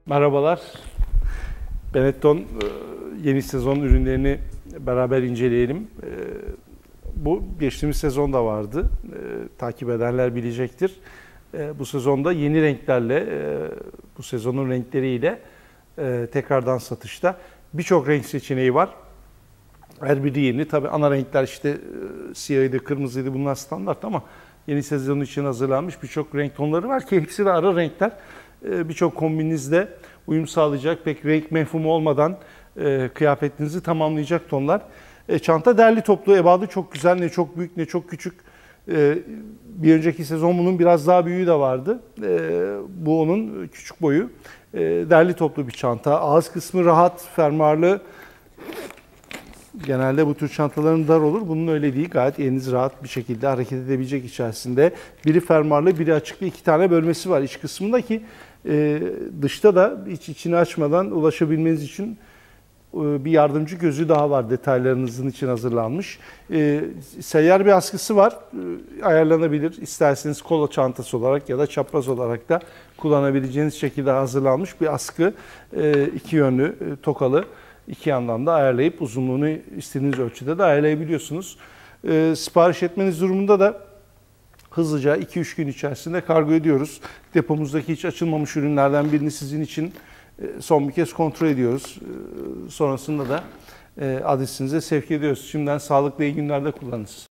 Merhabalar. Benetton yeni sezon ürünlerini beraber inceleyelim. Bu geçtiğimiz sezonda vardı. Takip edenler bilecektir. Bu sezonda yeni renklerle, bu sezonun renkleriyle tekrardan satışta. Birçok renk seçeneği var. Her biri yeni. Tabii ana renkler işte siyahıydı, kırmızıydı, bunlar standart ama yeni sezon için hazırlanmış birçok renk tonları var ki hepsi de ara renkler. Birçok kombininizde uyum sağlayacak, pek renk mefhumu olmadan kıyafetinizi tamamlayacak tonlar. Çanta derli toplu, ebadı çok güzel, ne çok büyük ne çok küçük. Bir önceki sezon bunun biraz daha büyüğü de vardı. Bu onun küçük boyu. Derli toplu bir çanta. Ağız kısmı rahat, fermuarlı. Genelde bu tür çantaların dar olur. Bunun öyle değil. Gayet eliniz rahat bir şekilde hareket edebilecek içerisinde. Biri fermuarlı, biri açıklı, iki tane bölmesi var iç kısmında ki dışta da hiç içini açmadan ulaşabilmeniz için bir yardımcı gözü daha var. Detaylarınızın için hazırlanmış. Seyyar bir askısı var. Ayarlanabilir. İsterseniz kolo çantası olarak ya da çapraz olarak da kullanabileceğiniz şekilde hazırlanmış bir askı. İki yönlü, tokalı. İki yandan da ayarlayıp uzunluğunu istediğiniz ölçüde de ayarlayabiliyorsunuz. Sipariş etmeniz durumunda da hızlıca 2-3 gün içerisinde kargo ediyoruz. Depomuzdaki hiç açılmamış ürünlerden birini sizin için son bir kez kontrol ediyoruz. Sonrasında da adresinize sevk ediyoruz. Şimdiden sağlıklı iyi günlerde kullanınız.